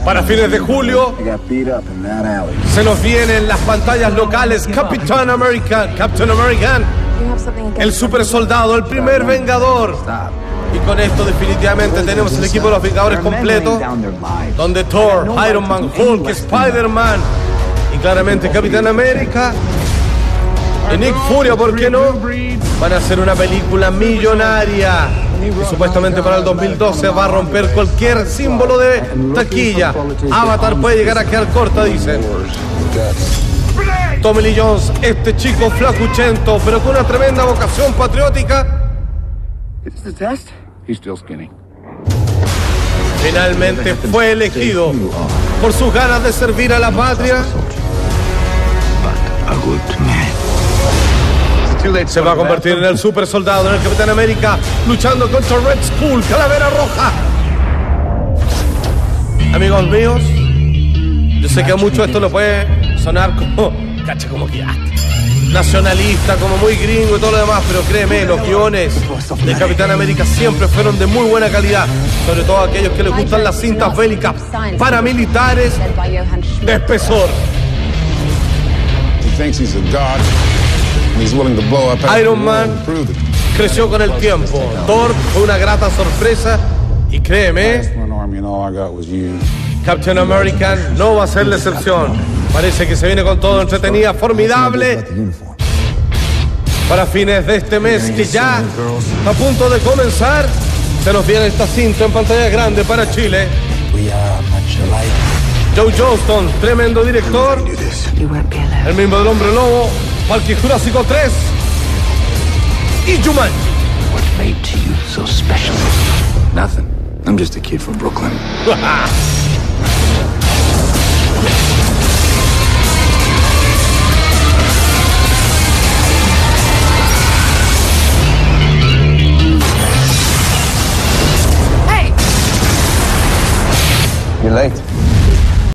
Para fines de julio se nos vienen las pantallas locales Captain American, el super soldado, el primer vengador. Y con esto definitivamente tenemos el equipo de los Vengadores completo, donde Thor, Iron Man, Hulk, Spider-Man y claramente Capitán América y Nick Fury, ¿por qué no? Van a hacer una película millonaria y supuestamente para el 2012 va a romper cualquier símbolo de taquilla. Avatar puede llegar a quedar corta, dicen. Tommy Lee Jones, este chico flacuchento, pero con una tremenda vocación patriótica, finalmente fue elegido por sus ganas de servir a la patria. Se va a convertir en el super soldado, en el Capitán América, luchando contra Red Skull, Calavera Roja. Amigos míos, yo sé que a muchos esto lo puede sonar como, cacha, como que nacionalista, como muy gringo y todo lo demás, pero créeme, los guiones de Capitán América siempre fueron de muy buena calidad, sobre todo a aquellos que les gustan las cintas bélicas paramilitares de espesor. Iron Man creció con el tiempo. Thor fue una grata sorpresa y créeme, Captain America no va a ser la excepción. Parece que se viene con todo, entretenida, formidable. Para fines de este mes que ya está a punto de comenzar, se nos viene esta cinta en pantalla grande para Chile. Joe Johnston, tremendo director. El mismo del Hombre Lobo, Parque Jurásico 3 y Jumanji. What made you so special? Nothing. I'm just a kid from Brooklyn. Hey! You're late.